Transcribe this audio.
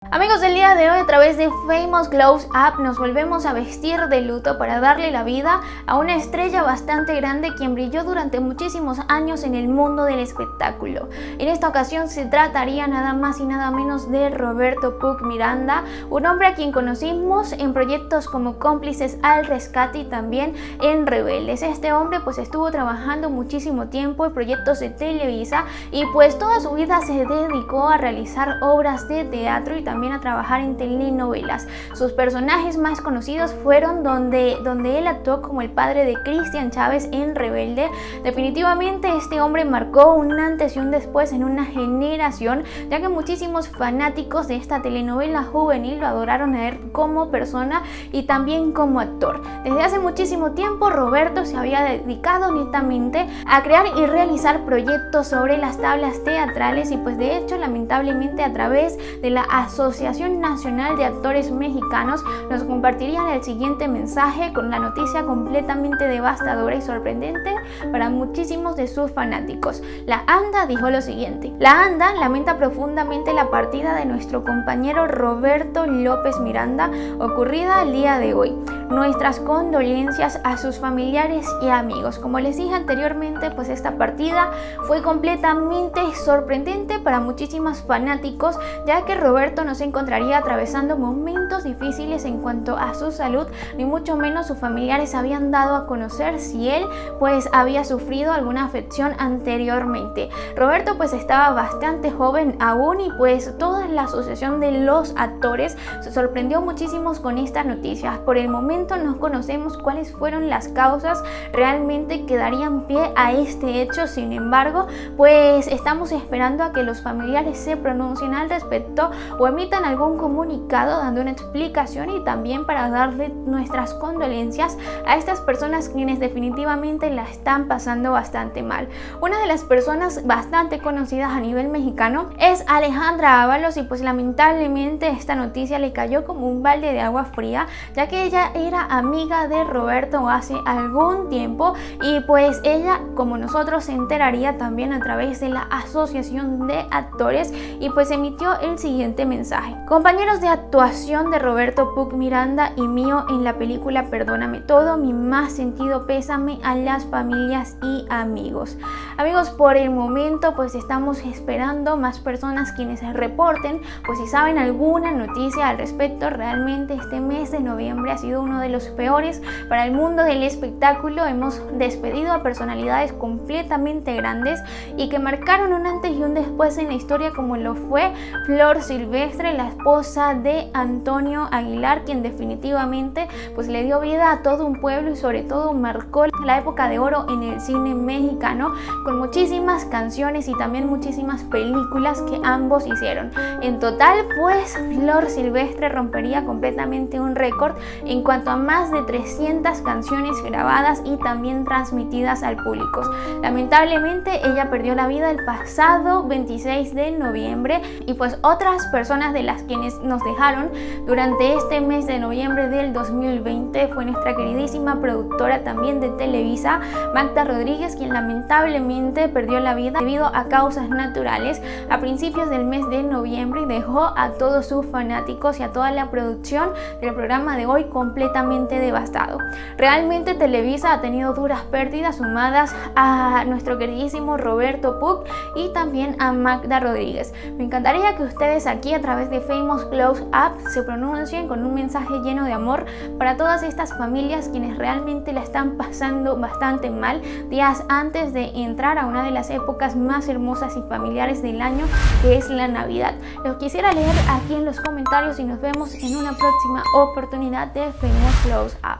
Amigos, el día de hoy a través de Famous Close Up nos volvemos a vestir de luto para darle la vida a una estrella bastante grande quien brilló durante muchísimos años en el mundo del espectáculo. En esta ocasión se trataría nada más y nada menos de Roberto Puig Miranda, un hombre a quien conocimos en proyectos como Cómplices al Rescate y también en Rebeldes. Este hombre pues estuvo trabajando muchísimo tiempo en proyectos de Televisa y pues toda su vida se dedicó a realizar obras de teatro y también a trabajar en telenovelas. Sus personajes más conocidos fueron donde él actuó como el padre de Cristian Chávez en Rebelde. Definitivamente este hombre marcó un antes y un después en una generación, ya que muchísimos fanáticos de esta telenovela juvenil lo adoraron a él como persona y también como actor. Desde hace muchísimo tiempo Roberto se había dedicado netamente a crear y realizar proyectos sobre las tablas teatrales y pues de hecho lamentablemente a través de la Asociación Nacional de Actores Mexicanos nos compartirían el siguiente mensaje con la noticia completamente devastadora y sorprendente para muchísimos de sus fanáticos. La ANDA dijo lo siguiente: la ANDA lamenta profundamente la partida de nuestro compañero Roberto López Miranda ocurrida el día de hoy. Nuestras condolencias a sus familiares y amigos. Como les dije anteriormente, pues esta partida fue completamente sorprendente para muchísimos fanáticos, ya que Roberto no se encontraría atravesando momentos difíciles en cuanto a su salud, ni mucho menos sus familiares habían dado a conocer si él pues había sufrido alguna afección anteriormente. Roberto pues estaba bastante joven aún y pues toda la asociación de los actores se sorprendió muchísimo con estas noticias. Por el momento no conocemos cuáles fueron las causas realmente que darían pie a este hecho, sin embargo pues estamos esperando a que los familiares se pronuncien al respecto o emitan algún comunicado dando una explicación y también para darle nuestras condolencias a estas personas quienes definitivamente la están pasando bastante mal. Una de las personas bastante conocidas a nivel mexicano es Alejandra Ábalos y pues lamentablemente esta noticia le cayó como un balde de agua fría, ya que ella era amiga de Roberto hace algún tiempo y pues ella como nosotros se enteraría también a través de la Asociación de Actores y pues emitió el siguiente mensaje: compañeros de actuación de Roberto Puig Miranda y mío en la película Perdóname Todo, mi más sentido pésame a las familias y amigos. Amigos, por el momento pues estamos esperando más personas quienes se reporten, pues si saben alguna noticia al respecto. Realmente este mes de noviembre ha sido uno de los peores para el mundo del espectáculo. Hemos despedido a personalidades completamente grandes y que marcaron un antes y un después en la historia, como lo fue Flor Silvestre, la esposa de Antonio Aguilar, quien definitivamente pues le dio vida a todo un pueblo y sobre todo marcó la época de oro en el cine mexicano con muchísimas canciones y también muchísimas películas que ambos hicieron. En total pues Flor Silvestre rompería completamente un récord en cuanto a más de 300 canciones grabadas y también transmitidas al público. Lamentablemente ella perdió la vida el pasado 26 de noviembre y pues otras personas de las quienes nos dejaron durante este mes de noviembre del 2020 fue nuestra queridísima productora también de Televisa, Magda Rodríguez, quien lamentablemente perdió la vida debido a causas naturales a principios del mes de noviembre y dejó a todos sus fanáticos y a toda la producción del programa de hoy completamente devastado. Realmente Televisa ha tenido duras pérdidas sumadas a nuestro queridísimo Roberto Puig y también a Magda Rodríguez. Me encantaría que ustedes aquí a través de Famous Close Up se pronuncien con un mensaje lleno de amor para todas estas familias quienes realmente la están pasando bastante mal días antes de entrar a una de las épocas más hermosas y familiares del año, que es la Navidad. Los quisiera leer aquí en los comentarios y nos vemos en una próxima oportunidad de Famous Close Up.